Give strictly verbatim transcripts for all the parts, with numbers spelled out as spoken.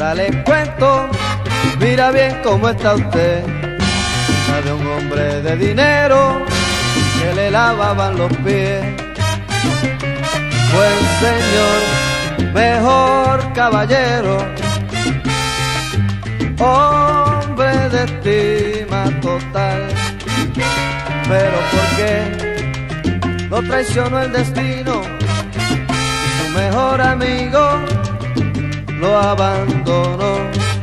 ahora le cuento, mira bien cómo está usted. Hija de un hombre de dinero que le lavaban los pies. Buen señor, mejor caballero, hombre de estima total. Pero ¿por qué no traicionó el destino? Su mejor amigo lo abandonó.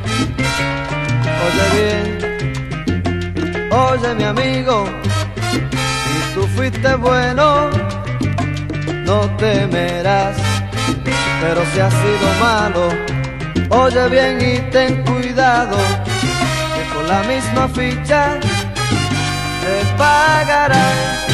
Oye bien, oye mi amigo, si tú fuiste bueno, no temerás, pero si has sido malo, oye bien y ten cuidado, que con la misma ficha te pagarán.